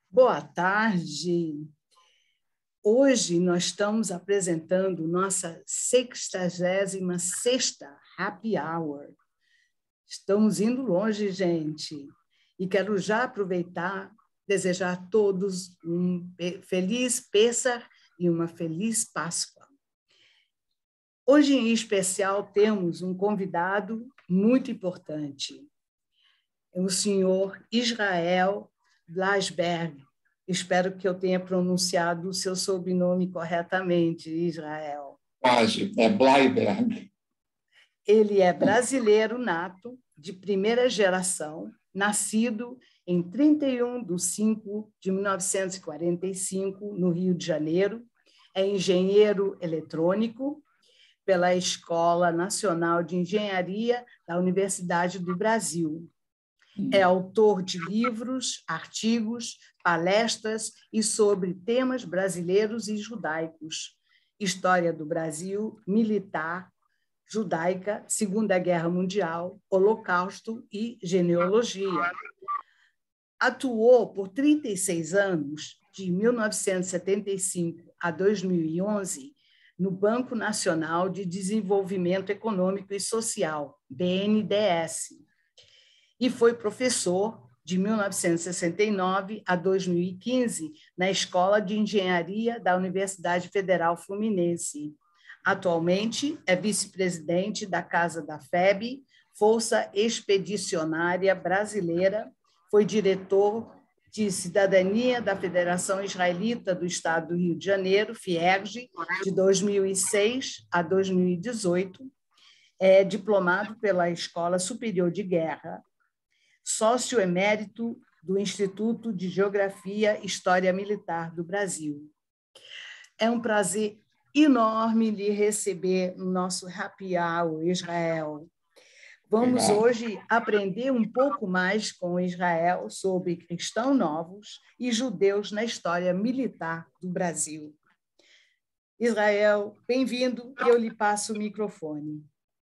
Boa tarde. Hoje nós estamos apresentando nossa 66ª Happy Hour. Estamos indo longe, gente. E quero já aproveitar, desejar a todos um feliz Pêssar e uma feliz Páscoa. Hoje, em especial, temos um convidado muito importante. É o senhor Israel Blasberg. Espero que eu tenha pronunciado o seu sobrenome corretamente, Israel. Quase, é Bleiberg. Ele é brasileiro nato, de primeira geração, nascido em 31 de 5 de 1945, no Rio de Janeiro. É engenheiro eletrônico pela Escola Nacional de Engenharia da Universidade do Brasil. É autor de livros, artigos, palestras e sobre temas brasileiros e judaicos, história do Brasil, militar, judaica, Segunda Guerra Mundial, Holocausto e genealogia. Atuou por 36 anos, de 1975 a 2011, no Banco Nacional de Desenvolvimento Econômico e Social, BNDES, e foi professor de 1969 a 2015 na Escola de Engenharia da Universidade Federal Fluminense. Atualmente é vice-presidente da Casa da FEB, Força Expedicionária Brasileira, foi diretor de Cidadania da Federação Israelita do Estado do Rio de Janeiro, FIERJ, de 2006 a 2018, é diplomado pela Escola Superior de Guerra, sócio emérito do Instituto de Geografia e História Militar do Brasil. É um prazer enorme lhe receber no nosso Happy Hour, Israel. Vamos hoje aprender um pouco mais com Israel sobre cristãos novos e judeus na história militar do Brasil. Israel, bem-vindo, e eu lhe passo o microfone.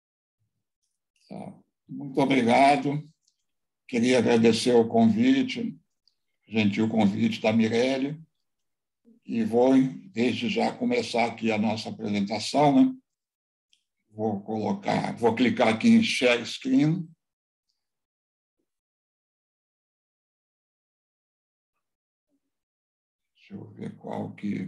Muito obrigado. Queria agradecer o convite, gentil convite da Mirelle, e vou, desde já, começar aqui a nossa apresentação, né? Vou clicar aqui em Share Screen. Deixa eu ver qual que...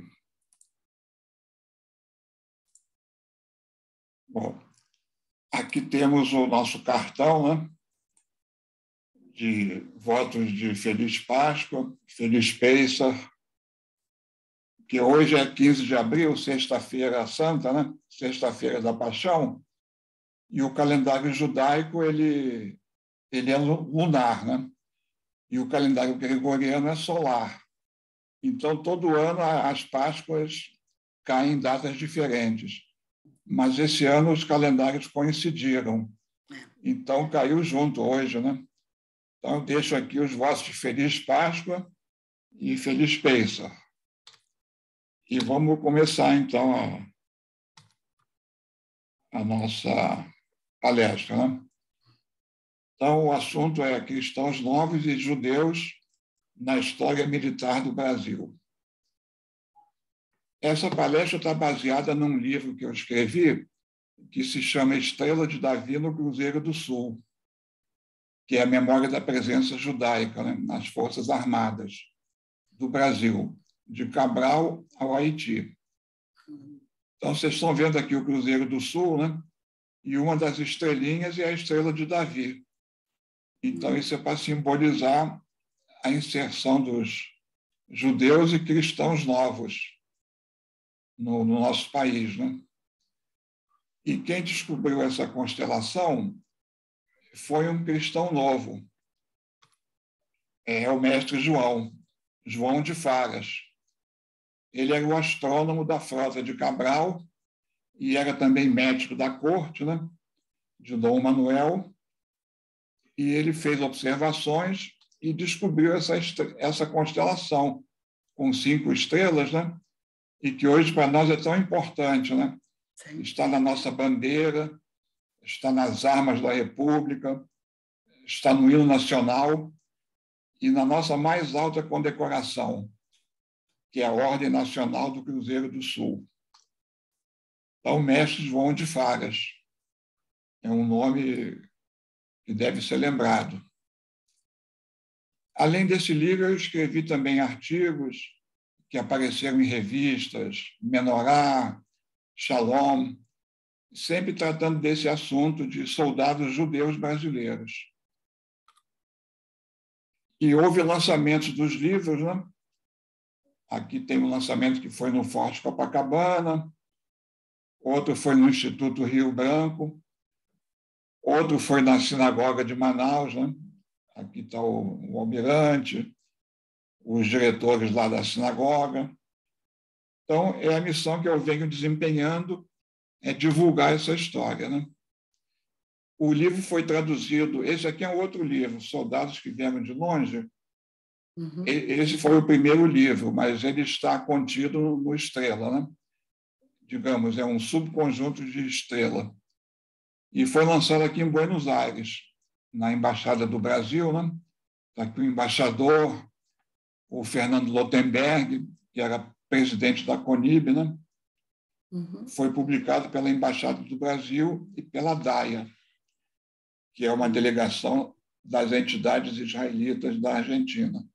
Bom, aqui temos o nosso cartão, né? De votos de Feliz Páscoa, Feliz Pêssar, que hoje é 15 de abril, Sexta-feira Santa, né? Sexta-feira da Paixão, e o calendário judaico ele é lunar, né? E o calendário gregoriano é solar. Então, todo ano as Páscoas caem em datas diferentes, mas esse ano os calendários coincidiram. Então, caiu junto hoje, né? Então, eu deixo aqui os votos de Feliz Páscoa e Feliz Pêssar. E vamos começar, então, a nossa palestra, né? Então, o assunto é cristãos novos e judeus na história militar do Brasil. Essa palestra está baseada num livro que eu escrevi, que se chama Estrela de Davi no Cruzeiro do Sul, que é a memória da presença judaica, né, nas Forças Armadas do Brasil, de Cabral ao Haiti. Então, vocês estão vendo aqui o Cruzeiro do Sul, né? E uma das estrelinhas é a Estrela de Davi. Então, isso é para simbolizar a inserção dos judeus e cristãos novos no nosso país, né? E quem descobriu essa constelação foi um cristão novo, é o mestre João de Faras. Ele era o astrônomo da frota de Cabral e era também médico da corte, né, de Dom Manuel, e ele fez observações e descobriu essa constelação com 5 estrelas, né, e que hoje para nós é tão importante, né? Sim. Está na nossa bandeira, está nas armas da República, está no hino nacional, e na nossa mais alta condecoração, que é a Ordem Nacional do Cruzeiro do Sul. Então, Mestre João de Faras é um nome que deve ser lembrado. Além desse livro, eu escrevi também artigos que apareceram em revistas, Menorá, Shalom, sempre tratando desse assunto de soldados judeus brasileiros. E houve lançamentos dos livros, né? Aqui tem um lançamento que foi no Forte Copacabana, outro foi no Instituto Rio Branco, outro foi na Sinagoga de Manaus, né? Aqui está o almirante, os diretores lá da sinagoga. Então, é a missão que eu venho desempenhando, é divulgar essa história, né? O livro foi traduzido, esse aqui é um outro livro, Soldados que Vieram de Longe. Uhum. Esse foi o primeiro livro, mas ele está contido no Estrela, né? Digamos, é um subconjunto de Estrela. E foi lançado aqui em Buenos Aires, na Embaixada do Brasil, né? Está aqui o embaixador, o Fernando Lotenberg, que era presidente da CONIB, né? Uhum. Foi publicado pela Embaixada do Brasil e pela DAIA, que é uma delegação das entidades israelitas da Argentina.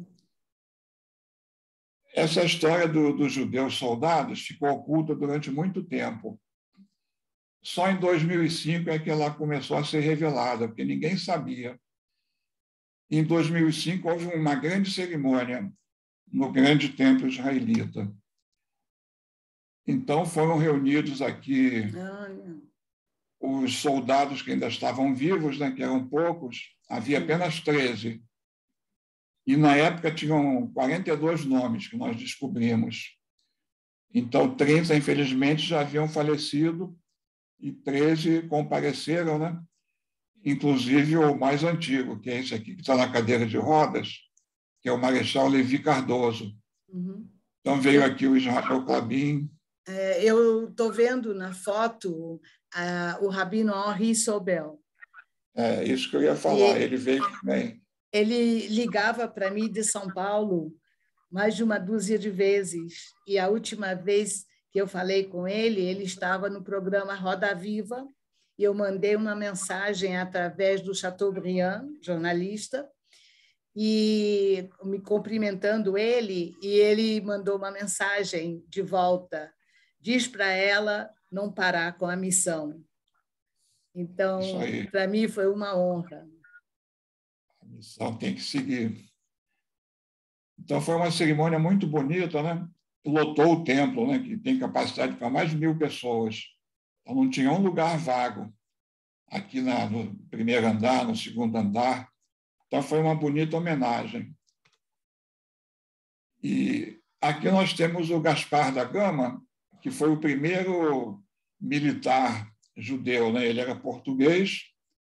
Essa história dos judeus soldados ficou oculta durante muito tempo. Só em 2005 é que ela começou a ser revelada, porque ninguém sabia. Em 2005 houve uma grande cerimônia no grande templo israelita. Então foram reunidos aqui os soldados que ainda estavam vivos, né, que eram poucos, havia apenas 13. E, na época, tinham 42 nomes que nós descobrimos. Então, 30, infelizmente, já haviam falecido e 13 compareceram, né? Inclusive o mais antigo, que é esse aqui, que está na cadeira de rodas, que é o Marechal Levi Cardoso. Uhum. Então, veio aqui o Israel Clabin. Eu estou vendo na foto o Rabino Henri Sobel. É isso que eu ia falar, ele veio também. Ele ligava para mim de São Paulo mais de uma dúzia de vezes. E a última vez que eu falei com ele, ele estava no programa Roda Viva, e eu mandei uma mensagem através do Chateaubriand, jornalista, e me cumprimentando ele, e ele mandou uma mensagem de volta. Diz para ela não parar com a missão. Então, para mim, foi uma honra. A missão tem que seguir. Então, foi uma cerimônia muito bonita, né? Lotou o templo, né? Que tem capacidade para mais de 1.000 pessoas. Então, não tinha um lugar vago aqui no primeiro andar, no segundo andar. Então, foi uma bonita homenagem. E aqui nós temos o Gaspar da Gama, que foi o primeiro militar judeu, né? Ele era português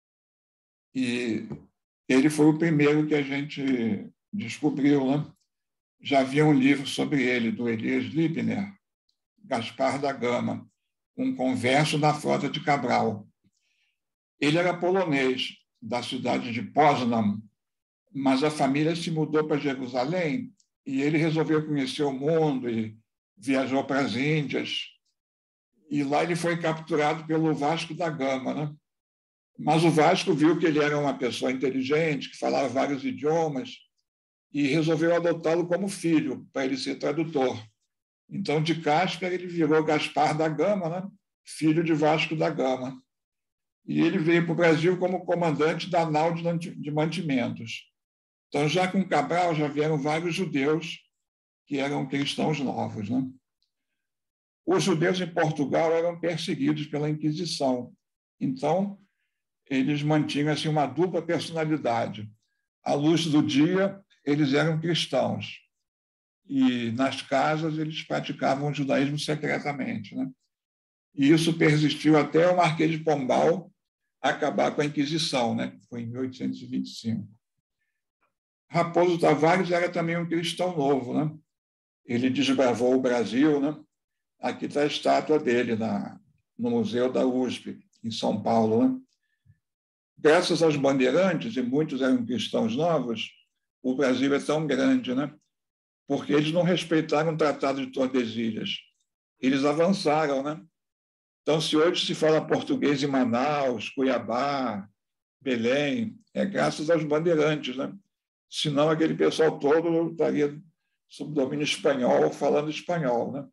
e ele foi o primeiro que a gente descobriu, né? Já havia um livro sobre ele, do Elias Lipner, Gaspar da Gama, um converso na frota de Cabral. Ele era polonês, da cidade de Poznań, mas a família se mudou para Jerusalém e ele resolveu conhecer o mundo e viajou para as Índias. E lá ele foi capturado pelo Vasco da Gama, né? Mas o Vasco viu que ele era uma pessoa inteligente, que falava vários idiomas, e resolveu adotá-lo como filho, para ele ser tradutor. Então, de Casper, ele virou Gaspar da Gama, né? Filho de Vasco da Gama. E ele veio para o Brasil como comandante da nau de mantimentos. Então, já com Cabral, já vieram vários judeus que eram cristãos novos, né? Os judeus em Portugal eram perseguidos pela Inquisição. Então, eles mantinham assim, uma dupla personalidade. À luz do dia, eles eram cristãos. E nas casas, eles praticavam o judaísmo secretamente, né? E isso persistiu até o Marquês de Pombal acabar com a Inquisição, né? Foi em 1825. Raposo Tavares era também um cristão novo, né? Ele desbravou o Brasil, né? Aqui está a estátua dele no Museu da USP, em São Paulo, né? Graças aos bandeirantes, e muitos eram cristãos novos, o Brasil é tão grande, né? Porque eles não respeitaram o Tratado de Tordesilhas. Eles avançaram, né? Então, se hoje se fala português em Manaus, Cuiabá, Belém, é graças aos bandeirantes, né? Senão aquele pessoal todo estaria sob domínio espanhol, falando espanhol, né?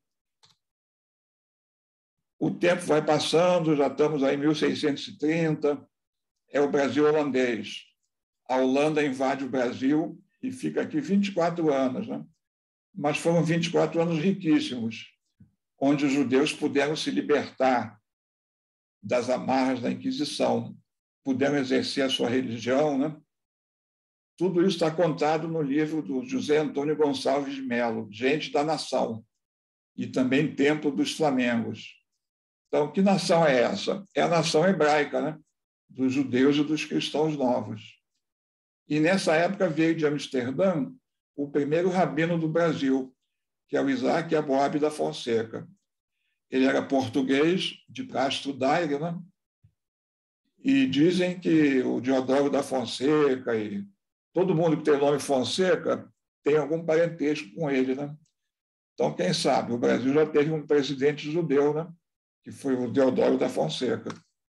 O tempo vai passando, já estamos aí em 1630, é o Brasil holandês. A Holanda invade o Brasil e fica aqui 24 anos, né? Mas foram 24 anos riquíssimos, onde os judeus puderam se libertar das amarras da Inquisição, puderam exercer a sua religião, né? Tudo isso está contado no livro do José Antônio Gonçalves de Melo, Gente da Nação, e também Templo dos Flamengos. Então, que nação é essa? É a nação hebraica, né? Dos judeus e dos cristãos novos. E nessa época veio de Amsterdã o primeiro rabino do Brasil, que é o Isaac Aboab da Fonseca. Ele era português, de Castro Daire, né? E dizem que o Diodoro da Fonseca e todo mundo que tem o nome Fonseca tem algum parentesco com ele, né? Então, quem sabe, o Brasil já teve um presidente judeu, né? Que foi o Deodoro da Fonseca.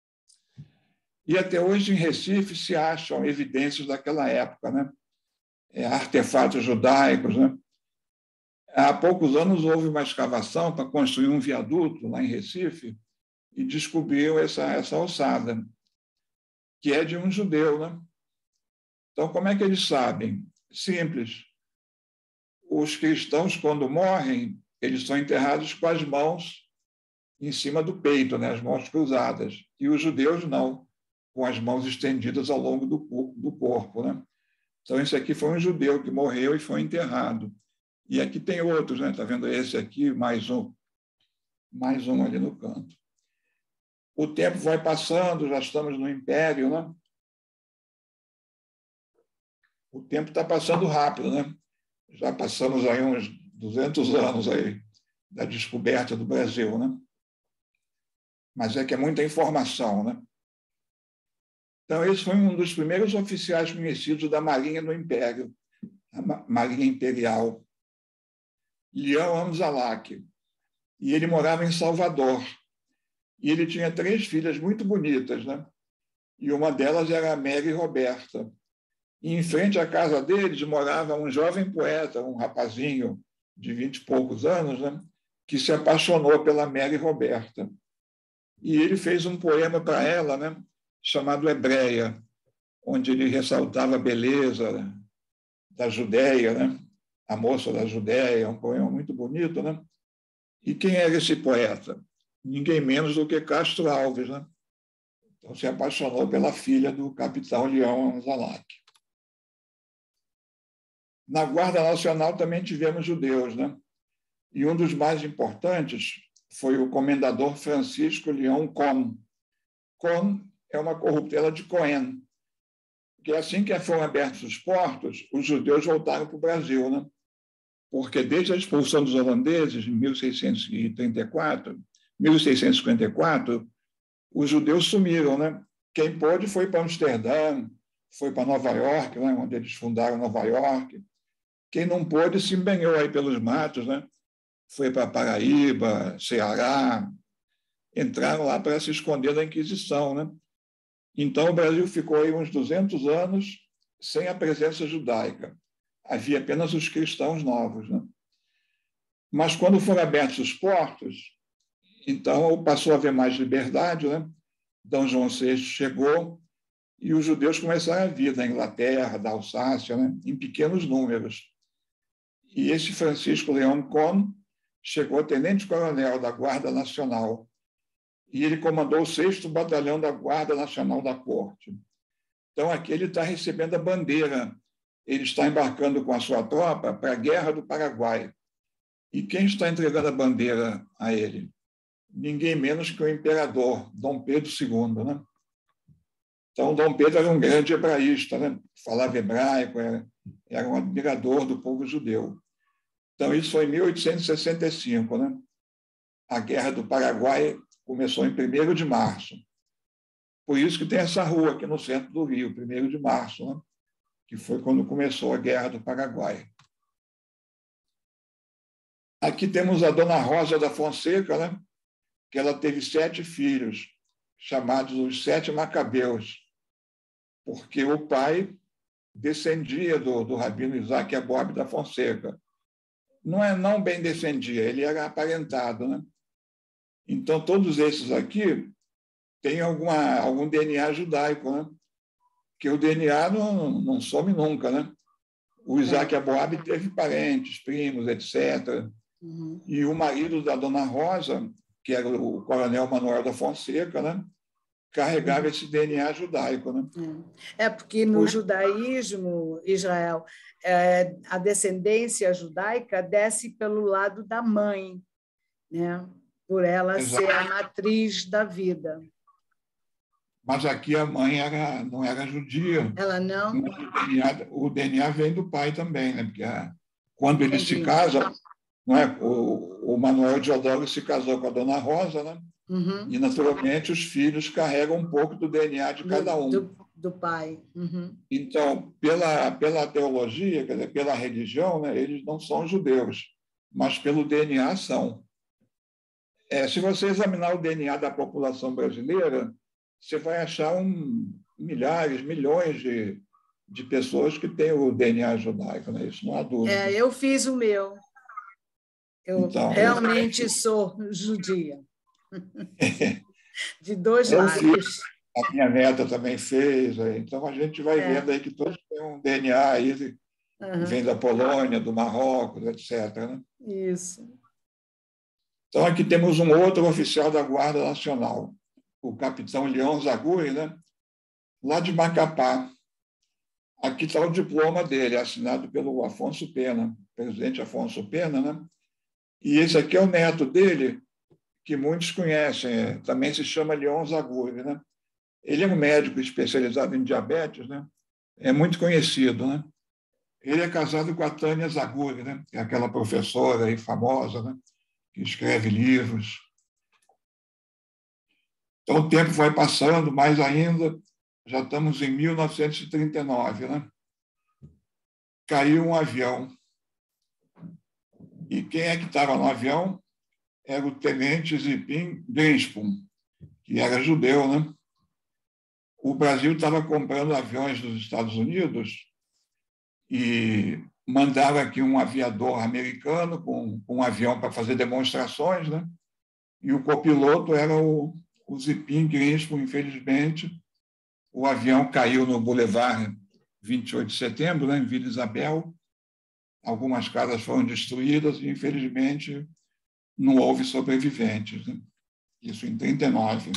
E até hoje, em Recife, se acham evidências daquela época, né? Artefatos judaicos, né? Há poucos anos houve uma escavação para construir um viaduto lá em Recife e descobriu essa alçada, que é de um judeu, né? Então, como é que eles sabem? Simples. Os cristãos, quando morrem, eles são enterrados com as mãos em cima do peito, né? As mãos cruzadas. E os judeus não, com as mãos estendidas ao longo do corpo, né? Então, esse aqui foi um judeu que morreu e foi enterrado. E aqui tem outros, né? Está vendo esse aqui, mais um ali no canto. O tempo vai passando, já estamos no Império, né? O tempo está passando rápido, né? Já passamos aí uns 200 anos aí da descoberta do Brasil, né? Mas é que é muita informação, né? Então, esse foi um dos primeiros oficiais conhecidos da Marinha do Império, a Marinha Imperial, Leão Amzalak. E ele morava em Salvador. E ele tinha 3 filhas muito bonitas, né? E uma delas era a Mary Roberta. E em frente à casa deles morava um jovem poeta, um rapazinho de 20 e poucos anos, né? Que se apaixonou pela Mary Roberta. E ele fez um poema para ela, né? Chamado Hebreia, onde ele ressaltava a beleza da Judéia, né? A moça da Judéia, um poema muito bonito, né? E quem era esse poeta? Ninguém menos do que Castro Alves, né? Então, se apaixonou pela filha do capitão Leão Amzalak. Na Guarda Nacional também tivemos judeus, né? E um dos mais importantes foi o comendador Francisco Leão Kohn. Kohn é uma corruptela de Cohen, que assim que foram abertos os portos, os judeus voltaram para o Brasil, né? Porque desde a expulsão dos holandeses, em 1654, os judeus sumiram, né? Quem pôde foi para Amsterdã, foi para Nova York, né? Onde eles fundaram Nova York. Quem não pôde se empenhou aí pelos matos, né? Foi para Paraíba, Ceará, entraram lá para se esconder da Inquisição, né? Então, o Brasil ficou aí uns 200 anos sem a presença judaica. Havia apenas os cristãos novos, né? Mas, quando foram abertos os portos, então passou a haver mais liberdade, né? D. João VI chegou e os judeus começaram a vir da Inglaterra, da Alsácia, né? Em pequenos números. E esse Francisco Leão Kohn chegou tenente-coronel da Guarda Nacional e ele comandou o 6º Batalhão da Guarda Nacional da Corte. Então, aqui ele está recebendo a bandeira, ele está embarcando com a sua tropa para a Guerra do Paraguai. E quem está entregando a bandeira a ele? Ninguém menos que o imperador, Dom Pedro II, né? Então, Dom Pedro era um grande hebraísta, né? Falava hebraico, era um admirador do povo judeu. Então, isso foi em 1865, né? A Guerra do Paraguai começou em 1º de março. Por isso que tem essa rua aqui no centro do Rio, 1º de março, né? que foi quando começou a Guerra do Paraguai. Aqui temos a Dona Rosa da Fonseca, né? Que ela teve 7 filhos, chamados os 7 Macabeus, porque o pai descendia do rabino Isaac Aboab da Fonseca. Não bem descendia, ele era aparentado, né? Então, todos esses aqui têm algum DNA judaico, né? Que o DNA não some nunca, né? O Isaac Aboab teve parentes, primos, etc. Uhum. E o marido da Dona Rosa, que era o coronel Manuel da Fonseca, né? Carregava esse DNA judaico, né? Porque no judaísmo, Israel, a descendência judaica desce pelo lado da mãe, né? Por ela ser a matriz da vida. Mas aqui a mãe não era judia. Ela não? O DNA vem do pai também, né? Porque quando eles se casam, não é? O Manuel Deodoro se casou com a Dona Rosa, né? Uhum. E, naturalmente, os filhos carregam um pouco do DNA de cada um. Do pai. Uhum. Então, pela teologia, quer dizer, pela religião, né, eles não são judeus, mas pelo DNA são. Se você examinar o DNA da população brasileira, você vai achar milhares, milhões de pessoas que têm o DNA judaico, né? Isso não há dúvida. Eu fiz o meu. Eu realmente sou judia. De 2 lados. A minha neta também fez. Então, a gente vai vendo aí que todos têm um DNA aí, que vem da Polônia, do Marrocos, etc. Né? Isso. Então, aqui temos um outro oficial da Guarda Nacional, o capitão Leão Zaguri, né? Lá de Macapá. Aqui está o diploma dele, assinado pelo Afonso Pena, presidente Afonso Pena, né? E esse aqui é o neto dele, que muitos conhecem, também se chama Leão Zaguri, né? Ele é um médico especializado em diabetes, né? É muito conhecido, né? Ele é casado com a Tânia Zaguri, né? Que é aquela professora aí famosa, né? Que escreve livros. Então, o tempo vai passando, mais ainda, já estamos em 1939, né? Caiu um avião. E quem é que estava no avião? Era o tenente Zipin Grinspoon, que era judeu, né? O Brasil estava comprando aviões dos Estados Unidos e mandaram aqui um aviador americano com um avião para fazer demonstrações, né? E o copiloto era o Zipin Grinspoon, infelizmente. O avião caiu no Boulevard 28 de Setembro, né, em Vila Isabel. Algumas casas foram destruídas e, infelizmente, não houve sobreviventes. Né? Isso em 1939.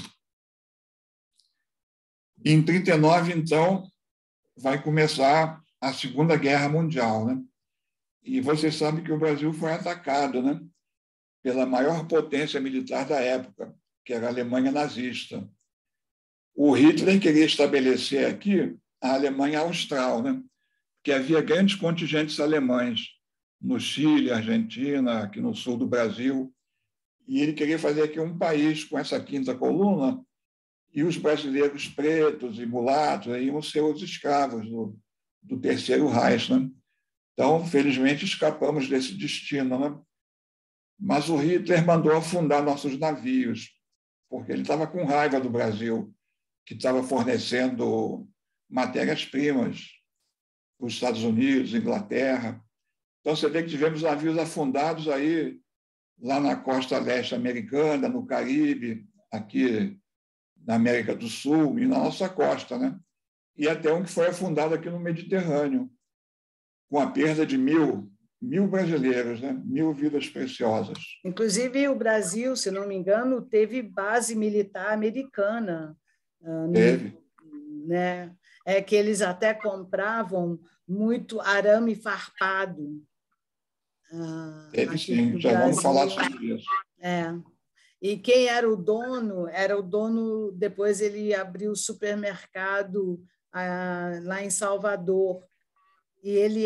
Em 1939, então, vai começar a Segunda Guerra Mundial. Né? E você sabe que o Brasil foi atacado, né, pela maior potência militar da época, que era a Alemanha nazista. O Hitler queria estabelecer aqui a Alemanha Austral, né? Porque havia grandes contingentes alemães no Chile, Argentina, aqui no sul do Brasil, e ele queria fazer aqui um país com essa quinta coluna, e os brasileiros pretos e mulatos iam ser os escravos do Terceiro Reich. Né? Então, felizmente, escapamos desse destino. Né? Mas o Hitler mandou afundar nossos navios, porque ele estava com raiva do Brasil, que estava fornecendo matérias-primas para os Estados Unidos, Inglaterra. Então, você vê que tivemos navios afundados aí, lá na costa leste americana, no Caribe, aqui na América do Sul e na nossa costa, né? E até um que foi afundado aqui no Mediterrâneo, com a perda de mil brasileiros, né? 1.000 vidas preciosas. Inclusive, o Brasil, se não me engano, teve base militar americana. Teve. Né? Que eles até compravam muito arame farpado. Teve sim, já vamos falar sobre isso. E quem era o dono, depois ele abriu o supermercado lá em Salvador, e ele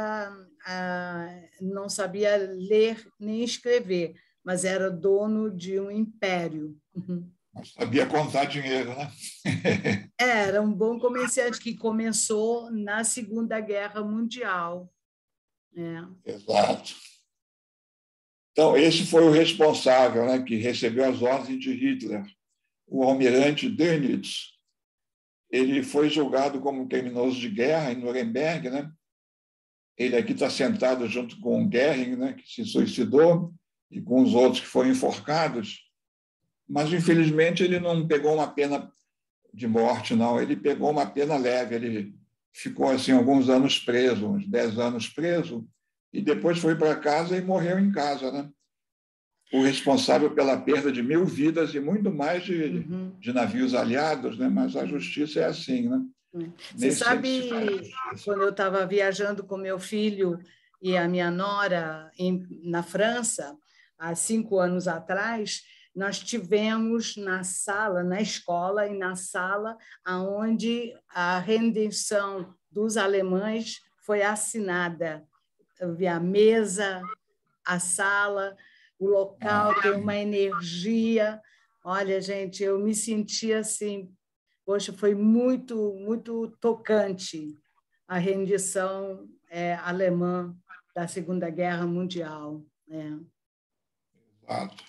não sabia ler nem escrever, mas era dono de um império. Mas sabia contar dinheiro, né? Era um bom comerciante que começou na Segunda Guerra Mundial. Exato. Então, esse foi o responsável, né, que recebeu as ordens de Hitler, o almirante Dönitz. Ele foi julgado como criminoso de guerra em Nuremberg, né? Ele aqui está sentado junto com Goering, né, que se suicidou, e com os outros que foram enforcados. Mas, infelizmente, ele não pegou uma pena de morte, não. Ele pegou uma pena leve. Ele ficou assim alguns anos preso, uns 10 anos preso, e depois foi para casa e morreu em casa, né? O responsável pela perda de 1.000 vidas e muito mais de navios aliados, né? Mas a justiça é assim, né? Você sabe, quando eu estava viajando com meu filho e a minha nora na França, há 5 anos atrás, nós tivemos na sala, na escola e na sala, onde a rendição dos alemães foi assinada. Eu vi a mesa, a sala, o local tem uma energia. Olha, gente, eu me senti assim, poxa, foi muito, muito tocante a rendição alemã da Segunda Guerra Mundial. Exato.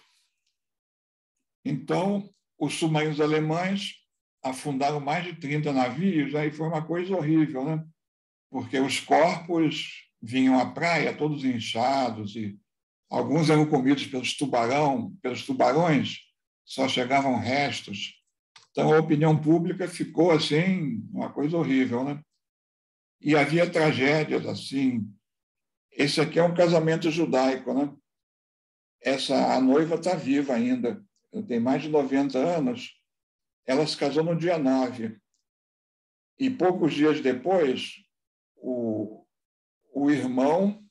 Então, os submarinos alemães afundaram mais de 30 navios, aí foi uma coisa horrível, né? Porque os corpos vinham à praia todos inchados e alguns eram comidos pelos tubarões, só chegavam restos. Então, a opinião pública ficou assim, uma coisa horrível, né? E havia tragédias assim. Esse aqui é um casamento judaico, né? A noiva está viva ainda, tem mais de 90 anos. Ela se casou no dia 9. E poucos dias depois, o irmão,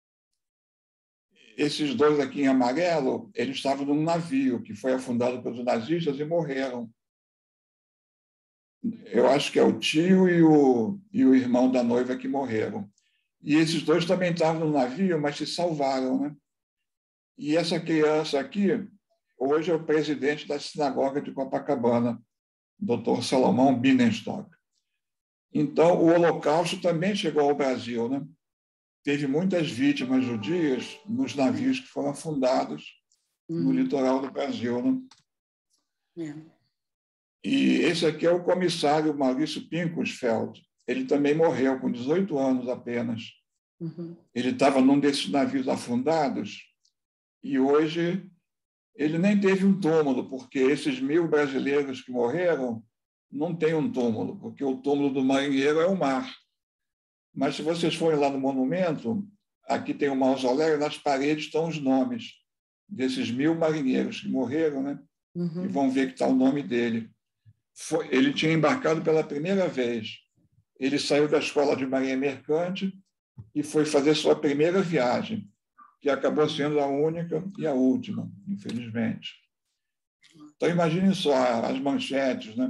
esses dois aqui em amarelo, eles estavam num navio que foi afundado pelos nazistas e morreram. Eu acho que é o tio e o irmão da noiva que morreram. E esses dois também estavam no navio, mas se salvaram, né? E essa criança aqui, hoje é o presidente da sinagoga de Copacabana, Dr. Salomão Binnenstock. Então, o Holocausto também chegou ao Brasil, né? Teve muitas vítimas judias nos navios que foram afundados no litoral do Brasil, né? E esse aqui é o comissário Maurício Pinkusfeld. Ele também morreu com 18 anos apenas. Ele estava num desses navios afundados e hoje ele nem teve um túmulo, porque esses 1.000 brasileiros que morreram não têm um túmulo, porque o túmulo do marinheiro é o mar. Mas se vocês forem lá no monumento, aqui tem um mausoléu e nas paredes estão os nomes desses 1.000 marinheiros que morreram, né? E vão ver que está o nome dele. Ele tinha embarcado pela primeira vez. Ele saiu da escola de marinha mercante e foi fazer sua primeira viagem, que acabou sendo a única e a última, infelizmente. Então, imaginem só as manchetes, né?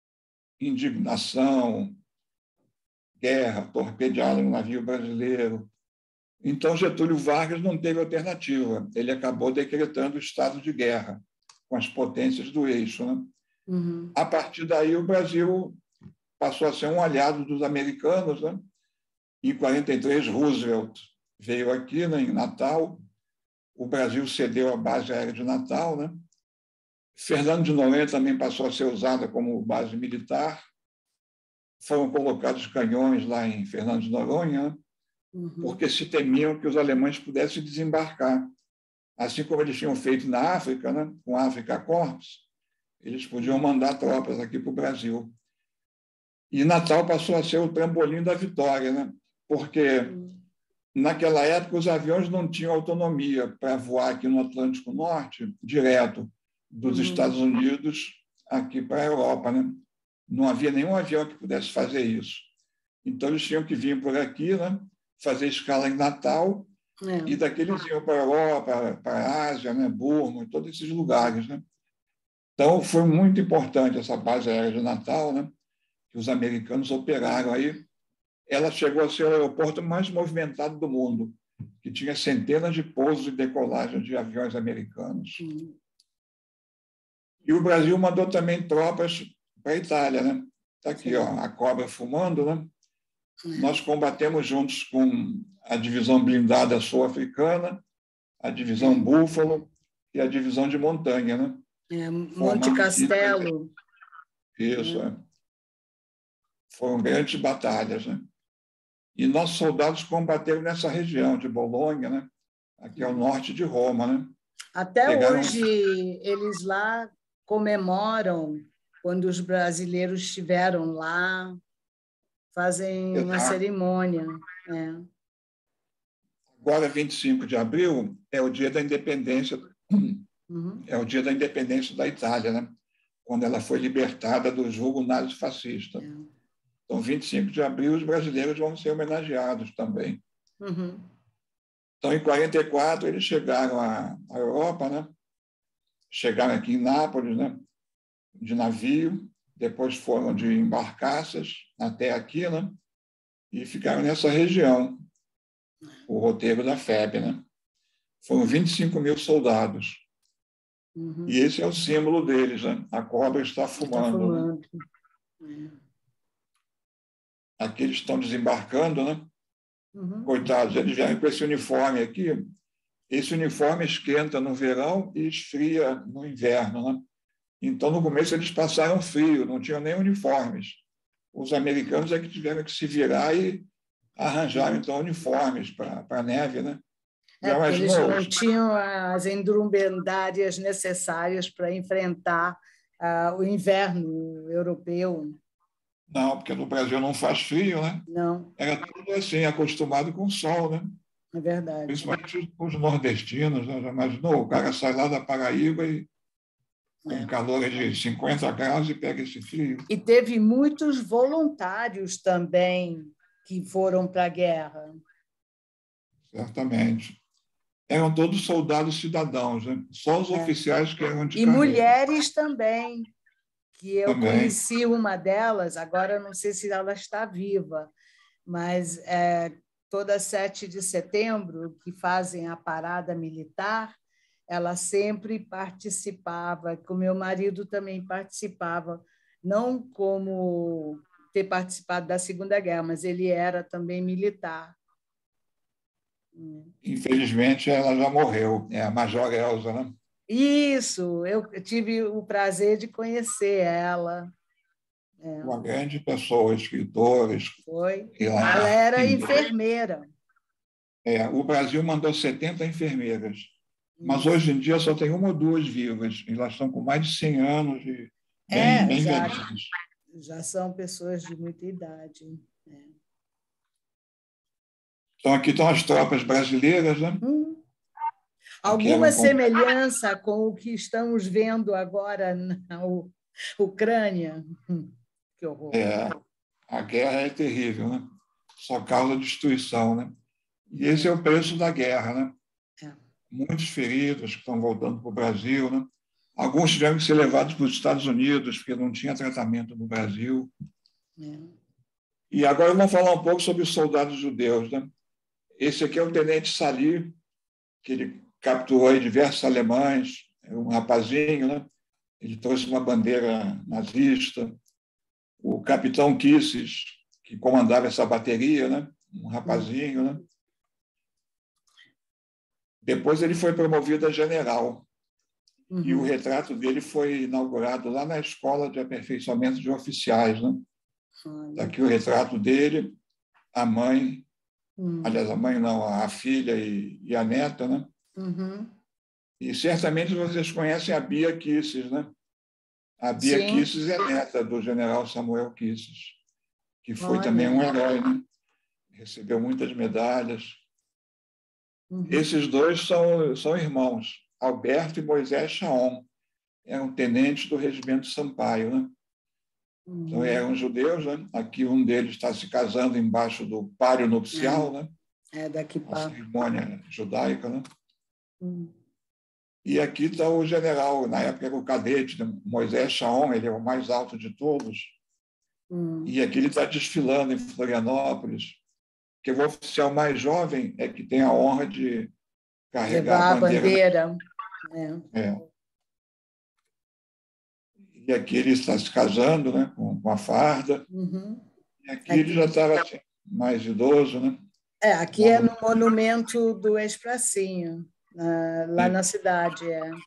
Indignação, guerra, torpedeada no navio brasileiro. Então, Getúlio Vargas não teve alternativa. Ele acabou decretando o estado de guerra com as potências do eixo, né? A partir daí, o Brasil passou a ser um aliado dos americanos, né? Em 43, Roosevelt veio aqui, né, em Natal. O Brasil cedeu a base aérea de Natal, né? Fernando de Noronha também passou a ser usada como base militar. Foram colocados canhões lá em Fernando de Noronha, né? Porque se temiam que os alemães pudessem desembarcar. Assim como eles tinham feito na África, né, com a África Corps, eles podiam mandar tropas aqui para o Brasil. E Natal passou a ser o trambolim da vitória, né? Porque naquela época os aviões não tinham autonomia para voar aqui no Atlântico Norte, direto dos Estados Unidos aqui para a Europa, né? Não havia nenhum avião que pudesse fazer isso. Então, eles tinham que vir por aqui, né? Fazer escala em Natal, e daqui eles iam para a Europa, para a Ásia, né? Burma, todos esses lugares, né? Então, foi muito importante essa base aérea de Natal, né? Que os americanos operaram aí. Ela chegou a ser o aeroporto mais movimentado do mundo, que tinha centenas de pousos e decolagens de aviões americanos. E o Brasil mandou também tropas para a Itália, né? Está aqui, ó, a cobra fumando, né? Nós combatemos juntos com a divisão blindada sul-africana, a divisão Búfalo e a divisão de montanha, né? Monte Castelo. Isso, é. Foram grandes batalhas, né? E nossos soldados combateram nessa região de Bolonha, né? Aqui ao norte de Roma, né? Até hoje, eles lá comemoram quando os brasileiros estiveram lá, fazem uma cerimônia. Agora, 25 de abril, é o dia da independência, é o dia da independência da Itália, né? Quando ela foi libertada do jugo nazifascista. Então, 25 de abril, os brasileiros vão ser homenageados também. Então, em 44, eles chegaram à Europa, né? Chegaram aqui em Nápoles, né? De navio, depois foram de embarcaças até aqui, né? E ficaram nessa região, o roteiro da FEB, né? Foram 25 mil soldados. E esse é o símbolo deles, né? A cobra está fumando. Né? Aqui eles estão desembarcando, né? Coitados, eles vieram com esse uniforme aqui. Esse uniforme esquenta no verão e esfria no inverno, né? Então, no começo, eles passaram frio, não tinham nem uniformes. Os americanos é que tiveram que se virar e arranjar, então, uniformes para a neve, né? Porque eles não tinham as indumentárias necessárias para enfrentar o inverno europeu. Não, porque no Brasil não faz frio, né? Não. Era tudo assim, acostumado com o sol, né? É verdade. Principalmente os nordestinos, né? Já imaginou? O cara sai lá da Paraíba e com calor de 50 graus e pega esse frio. E teve muitos voluntários também que foram para a guerra. Certamente. Eram todos soldados cidadãos, né? Só os oficiais que eram de carreira. E mulheres também, que eu conheci uma delas, agora não sei se ela está viva, mas toda 7 de setembro, que fazem a parada militar, ela sempre participava, com meu marido também participava, não como ter participado da Segunda Guerra, mas ele era também militar. Infelizmente, ela já morreu, é a Major Elza, né? Isso, eu tive o prazer de conhecer ela. Uma grande pessoa, escritora. Foi. Ela era enfermeira. O Brasil mandou 70 enfermeiras, mas hoje em dia só tem 1 ou 2 vivas. Elas estão com mais de 100 anos e bem velhinhas. Já são pessoas de muita idade. Então, aqui estão as tropas brasileiras, né? Alguma semelhança com o que estamos vendo agora na Ucrânia? Que horror. A guerra é terrível, né? Só causa destruição, né? E esse é o preço da guerra, né? Muitos feridos que estão voltando para o Brasil, né? Alguns tiveram que ser levados para os Estados Unidos, porque não tinha tratamento no Brasil. E agora vamos falar um pouco sobre os soldados judeus, né? Esse aqui é o tenente Salir, que ele capturou aí diversos alemães, um rapazinho, né? Ele trouxe uma bandeira nazista. O capitão Kisses, que comandava essa bateria, né? Um rapazinho, né? Depois ele foi promovido a general. E o retrato dele foi inaugurado lá na Escola de Aperfeiçoamento de Oficiais, né? Está aqui o retrato dele, a mãe, aliás, a mãe não, a filha e a neta, né? E certamente vocês conhecem a Bia Kisses, né? A Bia Kisses é neta do general Samuel Kisses, que foi também um herói, né? Recebeu muitas medalhas. Esses dois são irmãos, Alberto e Moisés Chaon, eram tenentes do Regimento Sampaio, né? Então, eram judeus, né? Aqui um deles está se casando embaixo do páreo nupcial, né? Daqui a cerimônia judaica, né? E aqui está o general, na época era o cadete, né? Moisés Chaon, ele é o mais alto de todos. E aqui ele está desfilando em Florianópolis, que o oficial mais jovem é que tem a honra de carregar levar a bandeira. E aqui ele está se casando, né, com a farda. E aqui ele já estava assim, mais idoso, né? Aqui é no monumento do ex-pracinho, lá na cidade.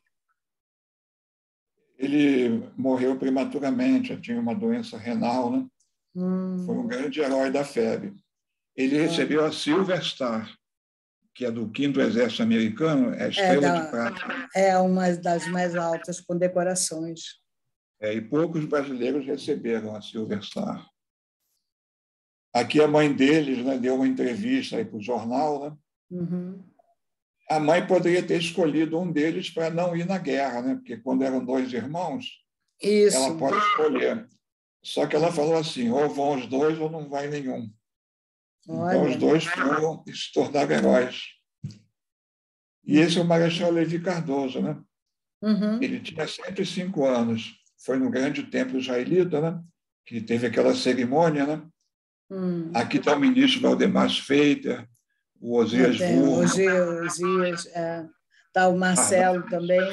Ele morreu prematuramente, já tinha uma doença renal, né? Foi um grande herói da FEB. Ele recebeu a Silver Star, que é do 5º Exército Americano, é a Estrela de Prata. É uma das mais altas condecorações. E poucos brasileiros receberam a Silver Star. Aqui a mãe deles, né, deu uma entrevista aí para o jornal, né? A mãe poderia ter escolhido um deles para não ir na guerra, né? Porque quando eram 2 irmãos, ela pode escolher. Só que ela falou assim, ou vão os 2 ou não vai nenhum. Então, os 2 foram e se tornaram heróis. E esse é o Marechal Levi Cardoso, né? Ele tinha 105 anos. Foi no grande templo israelita, né? Que teve aquela cerimônia, né? Aqui está o ministro Valdemar Feiter, o Osias Wurm. Osias, está o Marcelo também.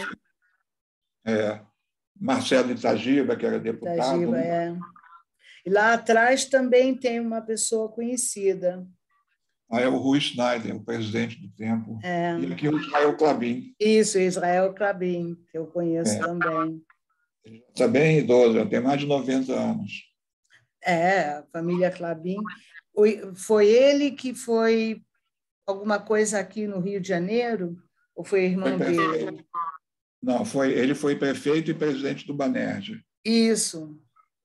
Marcelo Itagiba, que era deputado. Itagiba, E lá atrás também tem uma pessoa conhecida. É o Rui Schneider, o presidente do templo. E aqui o Israel Klabin. Isso, Israel Klabin, que eu conheço também. Ele está bem idoso, já tem mais de 90 anos. A família Klabin. Foi ele que foi alguma coisa aqui no Rio de Janeiro? Ou foi irmão dele? Não, ele foi prefeito e presidente do Banerj. Isso,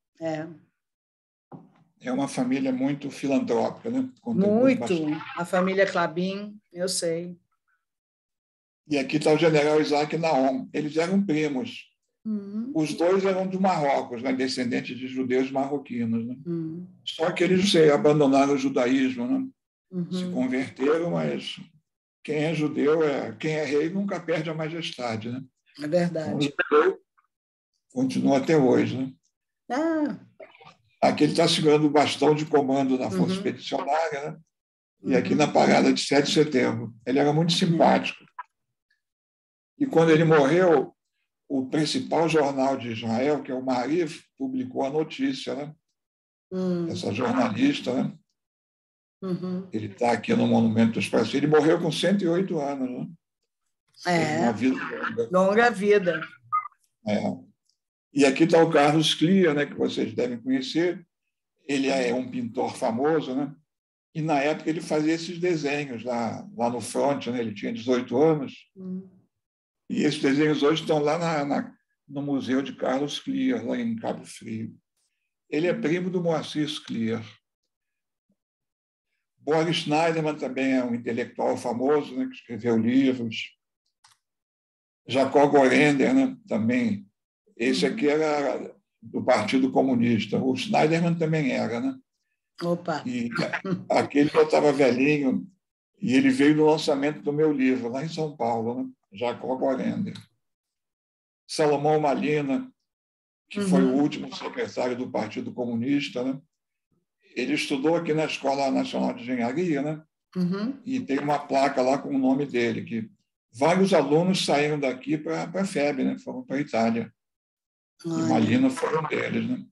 É uma família muito filantrópica, né? Muito. A família Klabin, eu sei. E aqui está o general Isaac Naom. Eles eram primos. Os 2 eram do Marrocos, né? Descendentes de judeus marroquinos. Né? Só que eles abandonaram o judaísmo, né? Se converteram, mas quem é judeu, quem é rei nunca perde a majestade. Né? É verdade. Então, continua até hoje. Né? Aqui ele está segurando o bastão de comando da Força Expedicionária, né? E aqui na parada de 7 de setembro. Ele era muito simpático. E quando ele morreu, o principal jornal de Israel, que é o Maariv, publicou a notícia, né? Essa jornalista, né? Ele está aqui no Monumento dos Pracinhos. Ele morreu com 108 anos, né? Uma vida longa. Longa vida. E aqui está o Carlos Clear, né? Que vocês devem conhecer. Ele é um pintor famoso, né? E, na época, ele fazia esses desenhos lá no front, né? Ele tinha 18 anos. E esses desenhos hoje estão lá no Museu de Carlos Clear, lá em Cabo Frio. Ele é primo do Moacir Clear. Boris Schneiderman também é um intelectual famoso, né? Que escreveu livros. Jacó Gorender, né? Também. Esse aqui era do Partido Comunista. O Schneiderman também era, né? Opa! E aquele já estava velhinho, e ele veio no lançamento do meu livro, lá em São Paulo, né? Jacó Gorender. Salomão Malina, que foi o último secretário do Partido Comunista, né? Ele estudou aqui na Escola Nacional de Engenharia, né? E tem uma placa lá com o nome dele, que vários alunos saíram daqui para a FEB, né? Foram para a Itália. E Malina foi um deles, né?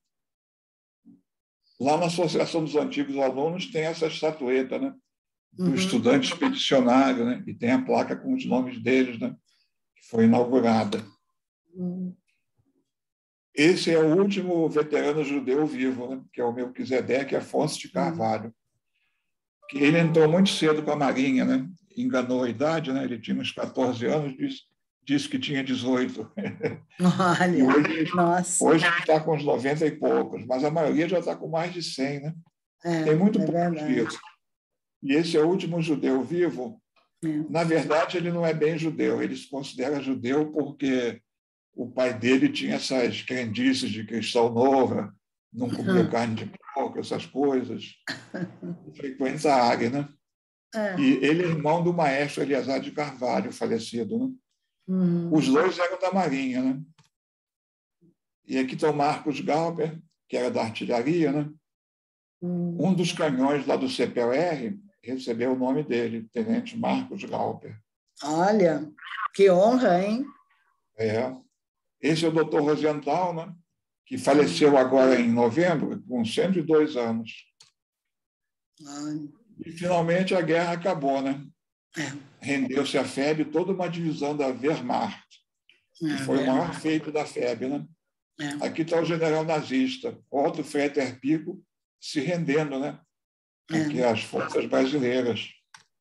Lá na Associação dos Antigos Alunos tem essa estatueta, né? Do estudante expedicionário, né? E tem a placa com os nomes deles, né? Que foi inaugurada. Esse é o último veterano judeu vivo, né? Que é o Melquisedeque Afonso de Carvalho. Que ele entrou muito cedo para a Marinha, né? Enganou a idade, né? Ele tinha uns 14 anos, disse que tinha 18. Olha, hoje ele está com uns 90 e poucos, mas a maioria já está com mais de 100, né? Tem muito pouco disso. E esse é o último judeu vivo. Na verdade, ele não é bem judeu. Ele se considera judeu porque o pai dele tinha essas crendices de cristão novo, não comia carne de porco, essas coisas. Frequenta a área, né? E ele é irmão do maestro Eleazar de Carvalho, falecido, né? Os 2 eram da Marinha, né? E aqui está o Marcos Galper, que era da artilharia, né? Um dos caminhões lá do CPOR recebeu o nome dele, Tenente Marcos Galper. Olha, que honra, hein? Esse é o Dr. Rosenthal, né? que faleceu agora em novembro, com 102 anos. E, finalmente, a guerra acabou, né? Rendeu-se a FEB, toda uma divisão da Wehrmacht, que foi o maior feito da FEB, né? Aqui está o general nazista, Otto Fretter Pico, se rendendo, né? Aqui as forças brasileiras.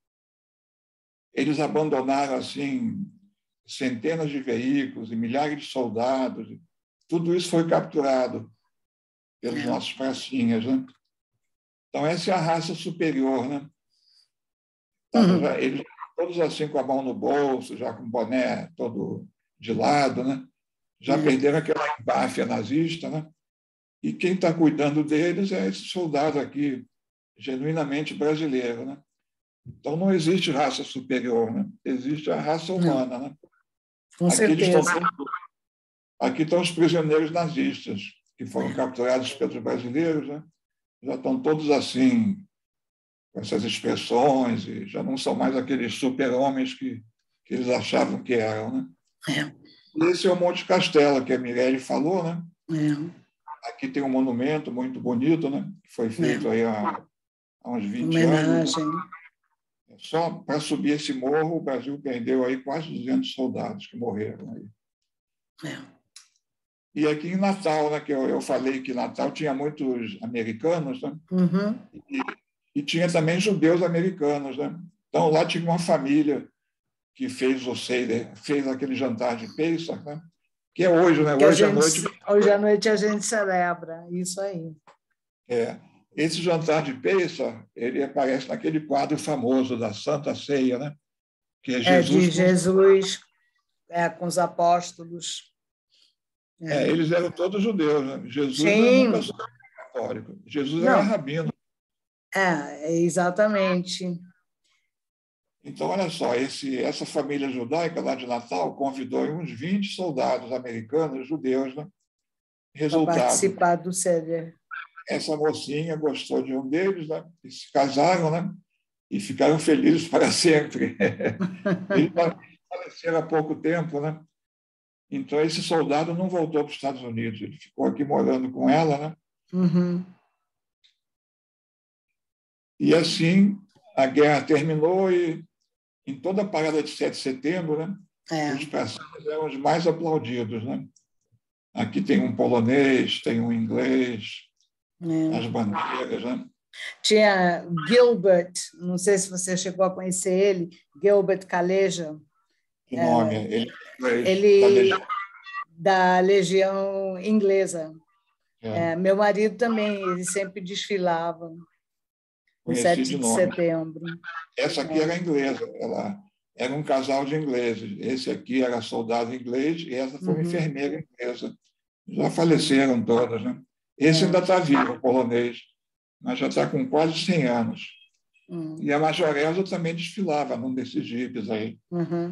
Eles abandonaram, assim, centenas de veículos e milhares de soldados. Tudo isso foi capturado pelos nossos pracinhas, né? Então, essa é a raça superior, né? Eles todos assim com a mão no bolso, já com o boné todo de lado, né? Já perderam aquela empáfia nazista, né? E quem está cuidando deles é esse soldado aqui, genuinamente brasileiro, né? Então, não existe raça superior, né? Existe a raça humana, né? Com certeza. Aqui estão os prisioneiros nazistas, que foram capturados pelos brasileiros, né? Já estão todos assim, com essas expressões, e já não são mais aqueles super-homens que eles achavam que eram, né? E esse é o Monte Castelo, que a Mirelle falou, né? Aqui tem um monumento muito bonito, né? Que foi feito aí há uns 20 anos. Só para subir esse morro, o Brasil perdeu aí quase 200 soldados que morreram aí. E aqui em Natal, né, que eu falei que Natal tinha muitos americanos, né? E tinha também judeus americanos, né? Então, lá tinha uma família que fez o Seder, fez aquele jantar de Pesach, né? Que é hoje, né? Hoje à noite a gente celebra, isso aí. Esse jantar de Pesach, ele aparece naquele quadro famoso da Santa Ceia, né? Que é Jesus, de Jesus com os apóstolos. Eles eram todos judeus, né? Jesus nunca foi católico. Jesus era rabino. Exatamente. Então, olha só, essa família judaica lá de Natal convidou uns 20 soldados americanos, judeus, né? Para participar do Seder. Essa mocinha gostou de um deles, né? E se casaram, né? E ficaram felizes para sempre. Eles faleceram há pouco tempo, né? Então, esse soldado não voltou para os Estados Unidos, ele ficou aqui morando com ela, né? E assim, a guerra terminou e em toda a parada de 7 de setembro, né? Os pracinhas eram os mais aplaudidos, né? Aqui tem um polonês, tem um inglês, as bandeiras, né? Tinha Gilbert, não sei se você chegou a conhecer ele, Gilbert Kaleja. Que nome? Ele da Legião Inglesa. Meu marido também, ele sempre desfilava no 7 de setembro. Essa aqui era inglesa, ela era um casal de ingleses. Esse aqui era soldado inglês e essa foi uma enfermeira inglesa. Já faleceram todas, né? Esse ainda está vivo, o polonês, mas já está com quase 100 anos. E a Major Elza também desfilava num desses jipes aí.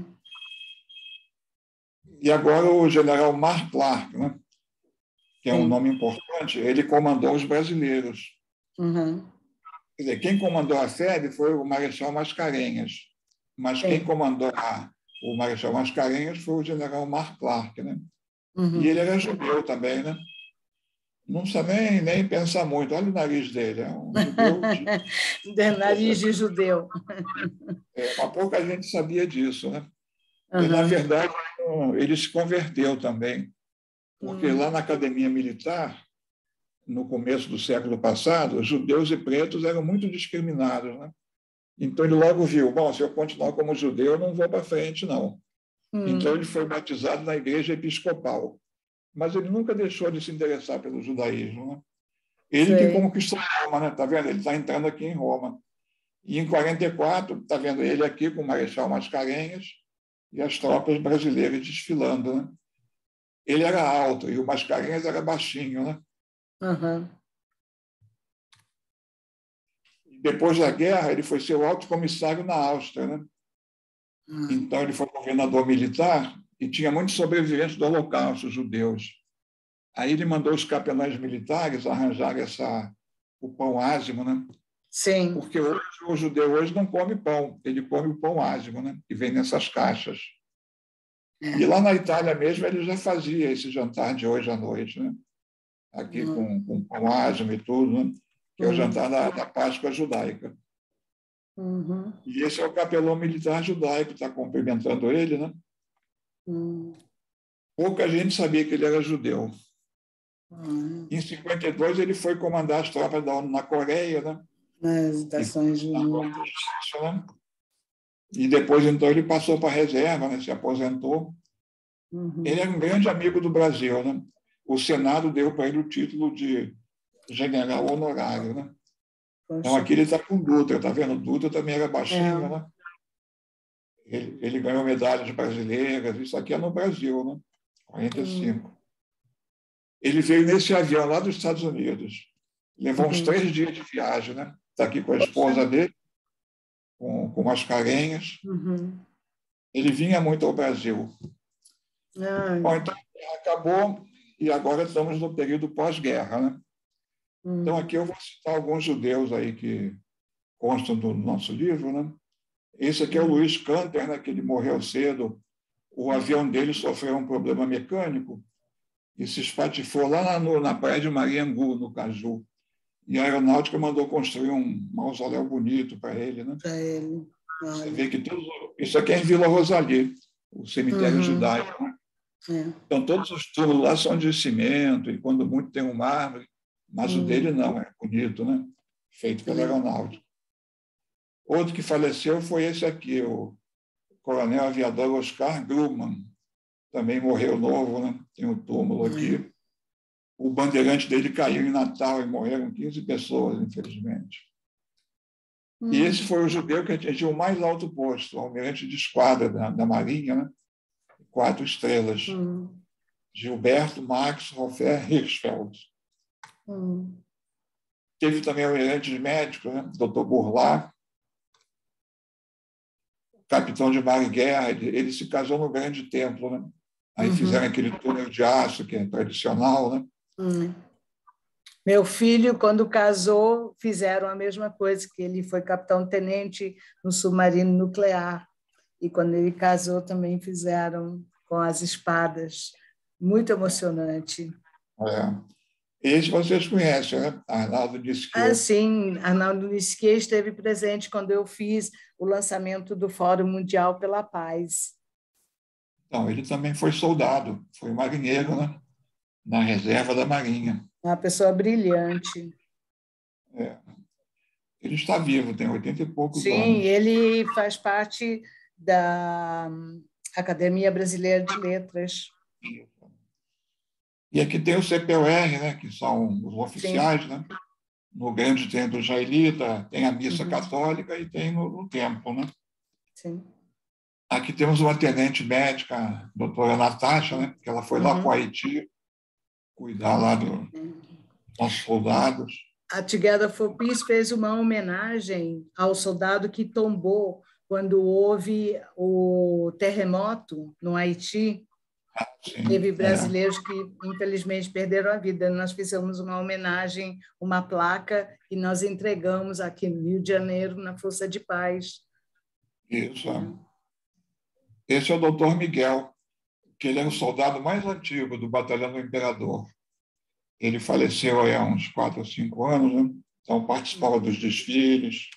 E agora o general Mark Clark, né? Que é um nome importante, ele comandou os brasileiros. Quer dizer, quem comandou a FEB foi o Marechal Mascarenhas, mas quem comandou o Marechal Mascarenhas foi o general Mark Clark, né? E ele era judeu também, né? Não precisa nem pensar muito. Olha o nariz dele, é um judeu. Nariz de judeu. Mas pouca gente sabia disso, né? E, na verdade, ele se converteu também, porque lá na Academia Militar, no começo do século passado, judeus e pretos eram muito discriminados, né? Então, ele logo viu, bom, se eu continuar como judeu, eu não vou para frente, não. Então, ele foi batizado na igreja episcopal. Mas ele nunca deixou de se interessar pelo judaísmo, né? Ele que conquistou Roma, né? Tá vendo? Ele está entrando aqui em Roma. E em 44, tá vendo ele aqui com o Marechal Mascarenhas e as tropas brasileiras desfilando, né? Ele era alto e o Mascarenhas era baixinho, né? Depois da guerra, ele foi ser o alto comissário na Áustria, né? Então, ele foi governador militar e tinha muitos sobreviventes do Holocausto, judeus. Aí ele mandou os capelães militares arranjar o pão ázimo, né? Sim. Porque o judeu hoje não come pão, ele come o pão ázimo, né? Que vem nessas caixas. E lá na Itália mesmo ele já fazia esse jantar de hoje à noite, né? aqui com asma e tudo, né? Que é o jantar da Páscoa judaica. E esse é o capelão militar judaico, está cumprimentando ele, né? Pouca gente sabia que ele era judeu. Em 52, ele foi comandar as tropas da ONU na Coreia, né? Nas Nações Unidas. Né? E depois, então, ele passou para a reserva, né? Se aposentou. Ele era um grande amigo do Brasil, né? O Senado deu para ele o título de general honorário, né? Então, aqui ele está com Dutra, tá vendo? Dutra também era baixinho, né? Ele ganhou medalhas brasileiras, isso aqui é no Brasil, né? 45. Ele veio nesse avião lá dos Estados Unidos. Levou uns 3 dias de viagem, né? Está aqui com a esposa dele, com Mascarenhas. Ele vinha muito ao Brasil. Bom, então, acabou e agora estamos no período pós-guerra, né? Então, aqui eu vou citar alguns judeus aí que constam do nosso livro, né? Esse aqui é o Luiz Canter, né? Que ele morreu cedo. O avião dele sofreu um problema mecânico e se espatifou lá na praia de Mariangu, no Caju. E a aeronáutica mandou construir um mausoléu bonito para ele, né? Para ele. Você vê que isso aqui é em Vila Rosalie, o cemitério judaico. Né? Então, todos os túmulos lá são de cimento, e quando muito tem um mármore, mas o dele não, é bonito, né? Feito pela aeronáutica. Outro que faleceu foi esse aqui, o coronel aviador Oscar Grumman. Também morreu novo, né? Tem um túmulo aqui. O bandeirante dele caiu em Natal e morreram 15 pessoas, infelizmente. E esse foi o judeu que atingiu o mais alto posto, o almirante de esquadra da Marinha, né? 4 estrelas. Gilberto Max Hofer Hirschfeld. Teve também o almirante de médico, né? Dr. Burlat. Capitão de mar e guerra. Ele se casou no Grande Templo, né? Aí fizeram aquele túnel de aço, que é tradicional, né? Meu filho, quando casou, fizeram a mesma coisa, que ele foi capitão-tenente no submarino nuclear. E quando ele casou, também fizeram com as espadas. Muito emocionante. Esse vocês conhecem, né? Arnaldo Nisquier. Sim, Arnaldo Nisquier esteve presente quando eu fiz o lançamento do Fórum Mundial pela Paz. Então, ele também foi soldado, foi marinheiro, né? Na reserva da Marinha. Uma pessoa brilhante. Ele está vivo, tem 80 e poucos anos. Sim, ele faz parte da Academia Brasileira de Letras. E aqui tem o CPUR, né? Que são os oficiais, né? No grande templo israelita, tem a missa católica e tem no templo, né? Sim. Aqui temos uma tenente médica, a doutora Natasha, né? Que ela foi lá para o Haiti cuidar lá dos nossos soldados. A Together for Peace fez uma homenagem ao soldado que tombou quando houve o terremoto no Haiti. Sim, teve brasileiros que, infelizmente, perderam a vida. Nós fizemos uma homenagem, uma placa, e nós entregamos aqui no Rio de Janeiro, na Força de Paz. Isso. Esse é o doutor Miguel, que ele é o soldado mais antigo do Batalhão do Imperador. Ele faleceu há uns 4 ou 5 anos, né? Então participava dos desfiles.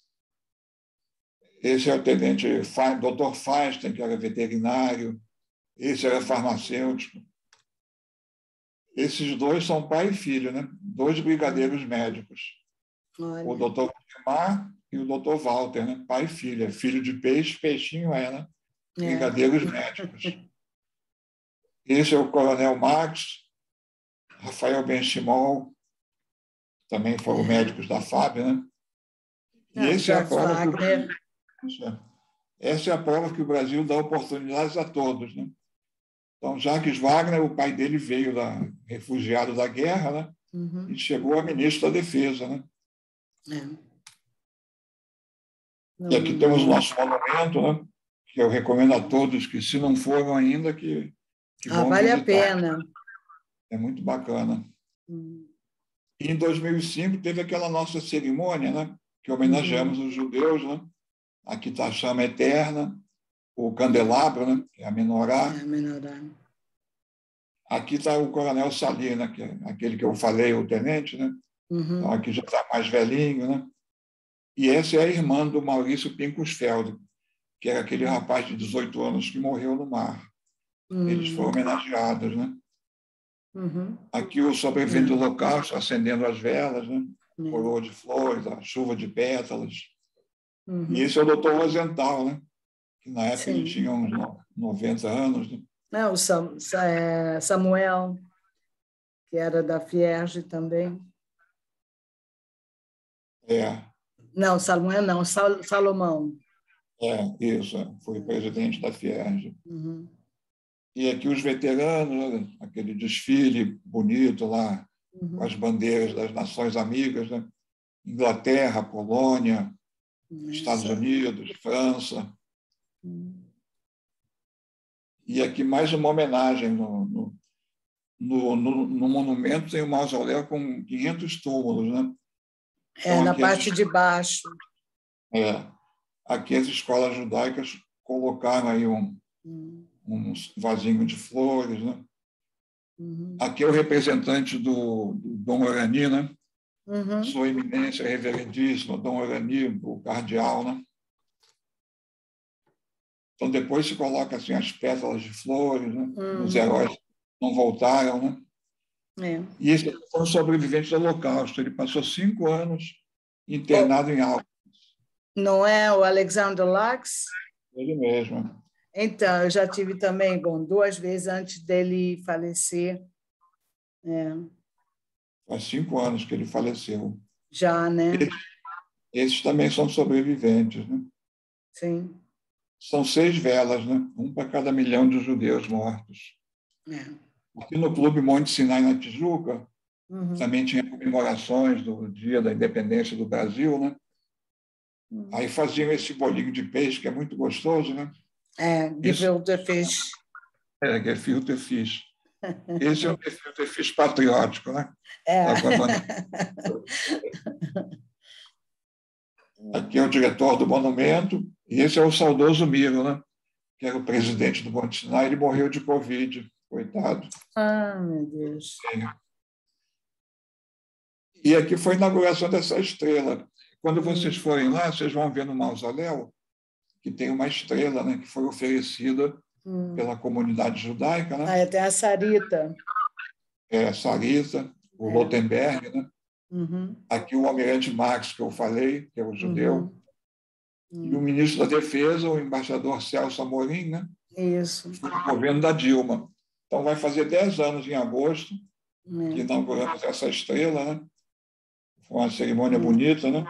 Esse é o tenente Dr. Feinstein, que era veterinário. Esse era farmacêutico. Esses dois são pai e filho, né? 2 brigadeiros médicos. Olha. O Dr. Mar e o Dr. Walter, né? Pai e filho. É filho de peixe, peixinho né? Brigadeiros médicos. Esse é o Coronel Max, Rafael Benchimol, também foram médicos da FAB, né? E essa é a prova essa é a prova que o Brasil dá oportunidades a todos, né? Então, Jacques Wagner, o pai dele veio refugiado da guerra, né? E chegou a ministro da Defesa, né? E aqui temos o nosso monumento, né? Que eu recomendo a todos que, se não foram ainda, que vão vale visitar. A pena. É muito bacana. E em 2005 teve aquela nossa cerimônia, né? Que homenageamos os judeus, né? Aqui está a chama eterna, o candelabro, né? Que é a menorá. É a menorá. Aqui está o Coronel Salina, que é aquele que eu falei, o tenente, né? Então, aqui já está mais velhinho, né? E essa é a irmã do Maurício Pinkusfeld, que era aquele rapaz de 18 anos que morreu no mar. Eles foram homenageados, né? Aqui o sobrevivente do Holocausto, acendendo as velas, né? Coroa de flores, a chuva de pétalas. E esse é o doutor Rosenthal, né? Que na época ele tinha uns 90 anos. Né? Não, Samuel, que era da Fierge também. Não, Samuel não, Salomão. Isso, foi presidente da Fierge. E aqui os veteranos, né? Aquele desfile bonito lá, com as bandeiras das nações amigas, né? Inglaterra, Polônia, Estados Unidos, França. E aqui mais uma homenagem no monumento, tem um mausoléu com 500 túmulos, né? Então, na parte de baixo. Aqui as escolas judaicas colocaram aí um vasinho de flores, né? Aqui é o representante do Dom Orani, né? Sua Eminência Reverendíssima, Dom Orani, o cardeal, né? Então, depois se coloca assim, as pétalas de flores, né? Os heróis não voltaram, né? E esse foi um sobrevivente do Holocausto. Ele passou 5 anos internado em Auschwitz. Não é o Alexander Lux? Ele mesmo. Então, eu já tive também, 2 vezes antes dele falecer. Faz 5 anos que ele faleceu. Já, né? Esses também são sobreviventes, né? Sim. São 6 velas, né? Um para cada 1 milhão de judeus mortos. Aqui no Clube Monte Sinai, na Tijuca, também tinha comemorações do Dia da Independência do Brasil, né? Aí faziam esse bolinho de peixe, que é muito gostoso, né? Gefilte Fish. Gefilte Fish. Esse é um Gefilte Fish patriótico, né? Aqui é o diretor do monumento, e esse é o saudoso Miro, né? Que era o presidente do Monte Sinai. Ele morreu de Covid, coitado. Meu Deus. E aqui foi a inauguração dessa estrela. Quando vocês forem lá, vocês vão ver no mausoléu que tem uma estrela, né, que foi oferecida pela comunidade judaica. Né? Tem a Sarita. Sarita, o Lotenberg. Né? Aqui o almirante Max, que eu falei, que é o judeu. E o ministro da Defesa, o embaixador Celso Amorim, né? Isso. Foi o governo da Dilma. Então, vai fazer 10 anos em agosto que inauguramos essa estrela. Né? Foi uma cerimônia bonita, né?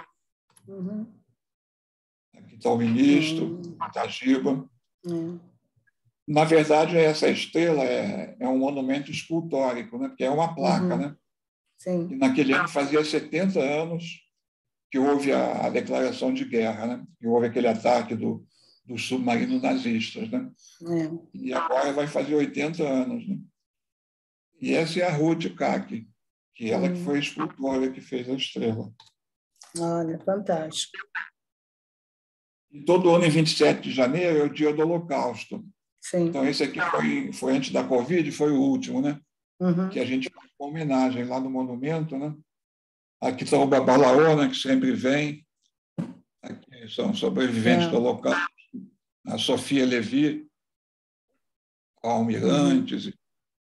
Aqui está o ministro, Itagiba. Na verdade, essa estrela é um monumento escultórico, né? Porque é uma placa. Né? Sim. E naquele ano fazia 70 anos que houve a declaração de guerra, né? Que houve aquele ataque do submarino nazistas. Né? E agora vai fazer 80 anos. Né? E essa é a Ruth Kaki, que ela que foi a escultora que fez a estrela. Olha, fantástico. E todo ano, em 27 de janeiro, é o dia do Holocausto. Sim. Então, esse aqui foi antes da Covid, foi o último, né? Que a gente fez uma homenagem lá no monumento. Né? Aqui está o Babalaô, né? Que sempre vem. Aqui são sobreviventes do Holocausto. A Sofia Levi, almirantes.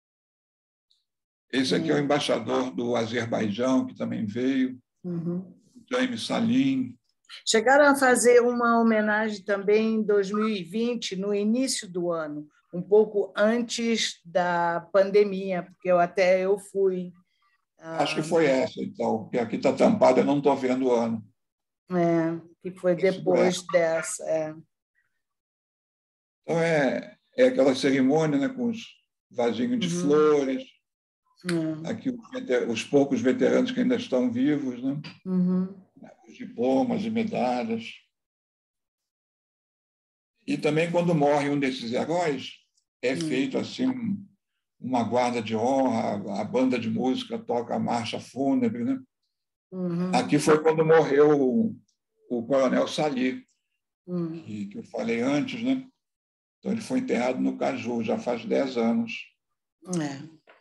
Esse aqui é o embaixador do Azerbaijão, que também veio. Jaime Salim. Chegaram a fazer uma homenagem também em 2020, no início do ano, um pouco antes da pandemia, porque eu fui. Acho que foi essa, então, porque aqui está tampado, eu não estou vendo o ano. Que foi depois dessa. Então, é aquela cerimônia, né, com os vasinhos de flores, aqui os poucos veteranos que ainda estão vivos, né? Os diplomas e medalhas. E também, quando morre um desses heróis, é feito assim uma guarda de honra, a banda de música toca a marcha fúnebre. Né? Aqui foi quando morreu o coronel Sali, que eu falei antes. Né? Então, ele foi enterrado no Caju, já faz 10 anos.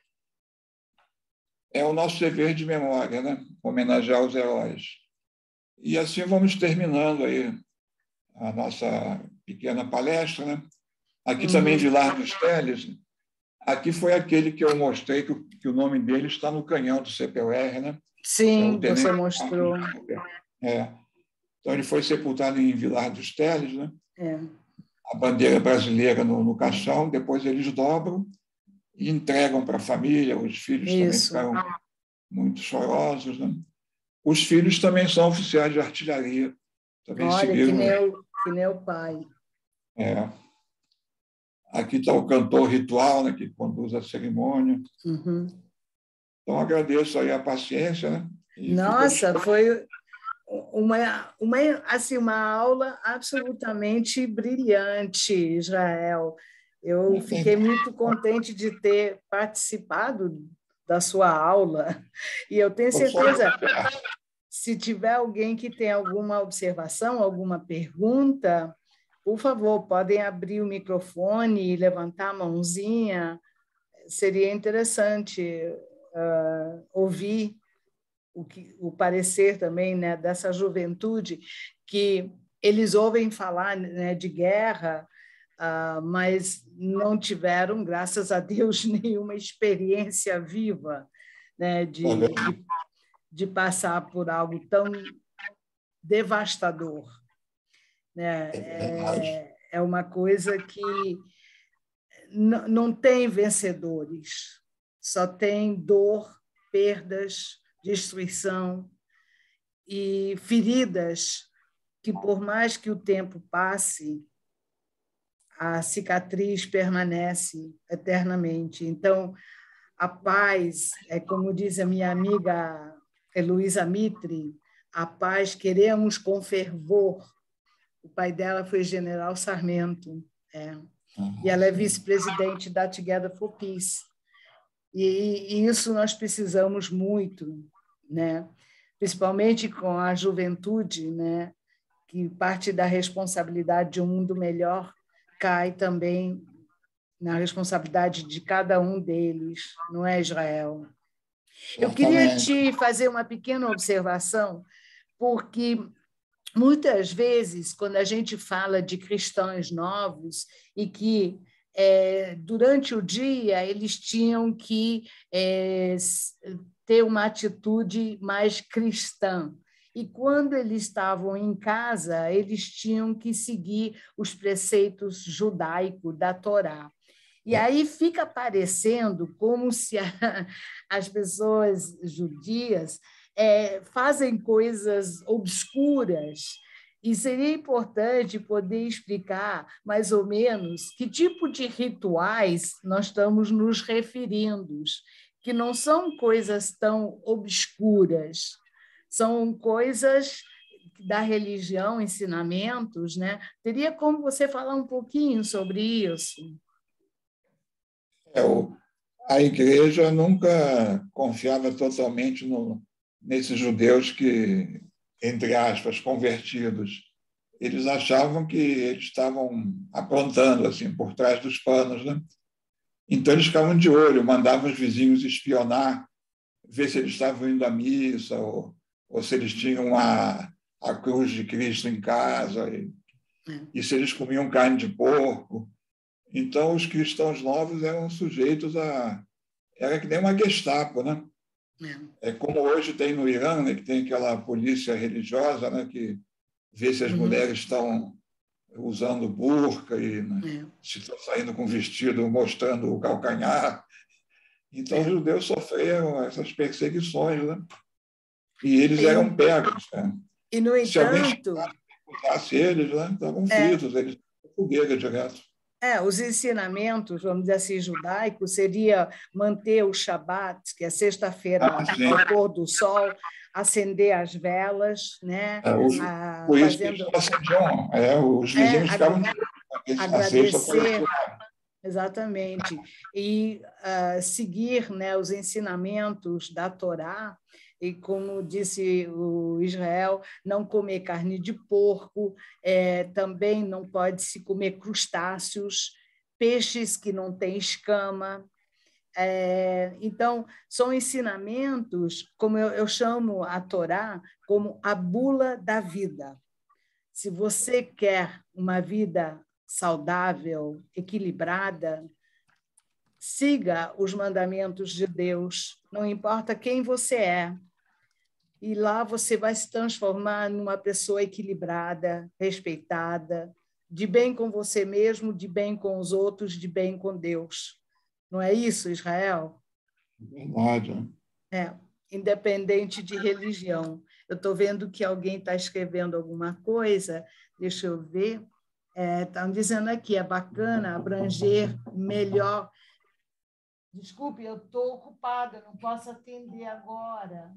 é o nosso dever de memória, né? Homenagear os heróis. E assim vamos terminando aí a nossa pequena palestra, né? Aqui também Vilar dos Teles, aqui foi aquele que eu mostrei que o nome dele está no canhão do CPUR, né? Sim, você mostrou. É. Então, ele foi sepultado em Vilar dos Teles, né? É. A bandeira brasileira no caixão, depois eles dobram e entregam para a família, os filhos também ficaram muito chorosos, né? Os filhos também são oficiais de artilharia, também Olha, seguiram. que nem o pai. É. Aqui está o cantor ritual, né, que conduz a cerimônia. Então, agradeço aí a paciência, né? Nossa, foi uma aula absolutamente brilhante, Israel. Eu fiquei muito contente de ter participado da sua aula. E eu tenho certeza, se tiver alguém que tem alguma observação, alguma pergunta, por favor, podem abrir o microfone e levantar a mãozinha. Seria interessante ouvir o parecer também, né, dessa juventude que eles ouvem falar, né, de guerra, mas não tiveram, graças a Deus, nenhuma experiência viva, né, de passar por algo tão devastador, né? É uma coisa que não tem vencedores, só tem dor, perdas, destruição e feridas que, por mais que o tempo passe, a cicatriz permanece eternamente. Então, a paz, é como diz a minha amiga Heloísa Mitre, a paz queremos com fervor. O pai dela foi general Sarmento, e ela é vice-presidente da Together for Peace. E isso nós precisamos muito, né? Principalmente com a juventude, né? Que parte da responsabilidade de um mundo melhor cai também na responsabilidade de cada um deles, não é, Israel? Eu queria te fazer uma pequena observação, porque muitas vezes, quando a gente fala de cristãos novos e que durante o dia eles tinham que ter uma atitude mais cristã. E quando eles estavam em casa, eles tinham que seguir os preceitos judaicos da Torá. E aí fica parecendo como se as pessoas judias fazem coisas obscuras. E seria importante poder explicar, mais ou menos, que tipo de rituais nós estamos nos referindo, que não são coisas tão obscuras, são coisas da religião, ensinamentos, né? Teria como você falar um pouquinho sobre isso? A igreja nunca confiava totalmente nesses judeus que, entre aspas, convertidos. Eles achavam que eles estavam aprontando assim por trás dos panos, né? Então eles ficavam de olho, mandavam os vizinhos espionar, ver se eles estavam indo à missa ou se eles tinham a cruz de Cristo em casa e se eles comiam carne de porco. Então os cristãos novos eram sujeitos era que nem uma Gestapo, né? É como hoje tem no Irã, né, que tem aquela polícia religiosa, né, que vê se as mulheres estão usando burca e se estão saindo com vestido mostrando o calcanhar. Então, os judeus sofreram essas perseguições, né? E eles eram pegos. Né? E, no entanto... Se alguém escutasse eles, né, estavam fritos, eles fogueira direto. Os ensinamentos, vamos dizer assim, judaicos, seria manter o Shabat, que é sexta-feira ao pôr do sol, acender as velas, né? Por isso que eles acendiam, os vizinhos ficavam agradecer, exatamente, e seguir, né, os ensinamentos da Torá. E, como disse o Israel, não comer carne de porco, também não pode se comer crustáceos, peixes que não têm escama, Então, são ensinamentos, como eu chamo a Torá, como a bula da vida. Se você quer uma vida saudável, equilibrada, siga os mandamentos de Deus, não importa quem você é. E lá você vai se transformar numa pessoa equilibrada, respeitada, de bem com você mesmo, de bem com os outros, de bem com Deus. Não é isso, Israel? Verdade. Independente de religião. Eu estou vendo que alguém está escrevendo alguma coisa, deixa eu ver. Estão dizendo aqui, é bacana abranger melhor. Desculpe, eu estou ocupada, não posso atender agora.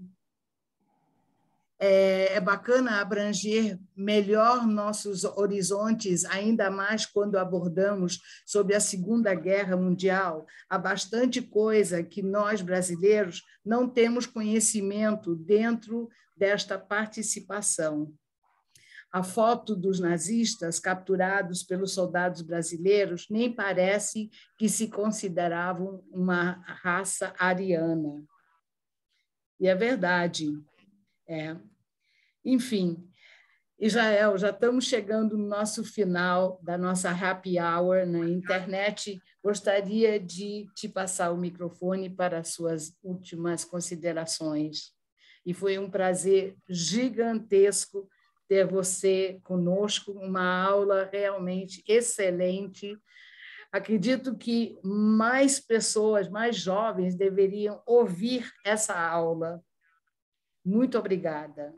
É bacana abranger melhor nossos horizontes, ainda mais quando abordamos sobre a Segunda Guerra Mundial. Há bastante coisa que nós, brasileiros, não temos conhecimento dentro desta participação. A foto dos nazistas capturados pelos soldados brasileiros nem parece que se consideravam uma raça ariana. E é verdade. Enfim, Israel, já estamos chegando no nosso final da nossa happy hour na internet. Gostaria de te passar o microfone para as suas últimas considerações. E foi um prazer gigantesco ter você conosco, uma aula realmente excelente. Acredito que mais pessoas, mais jovens, deveriam ouvir essa aula. Muito obrigada.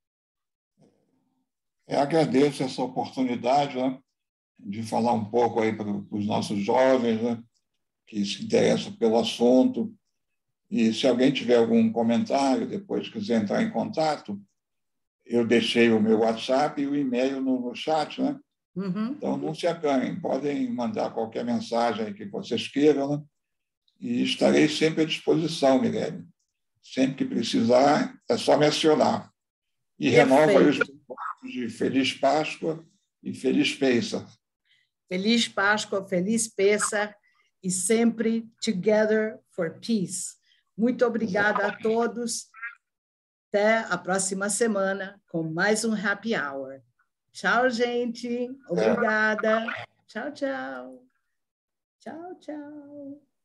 Eu agradeço essa oportunidade, né, de falar um pouco aí para os nossos jovens, né, que se interessam pelo assunto. E se alguém tiver algum comentário, depois quiser entrar em contato, eu deixei o meu WhatsApp e o e-mail no chat, né? Uhum. Então, não se acanhem, podem mandar qualquer mensagem que vocês queiram, né? E estarei sempre à disposição, Mirelle. Sempre que precisar, é só me acionar. E renova aí os votos de Feliz Páscoa e Feliz Pêssar. Feliz Páscoa, Feliz Pêssar e sempre together for peace. Muito obrigada a todos. Até a próxima semana com mais um Happy Hour. Tchau, gente. Obrigada. Tchau, tchau. Tchau, tchau.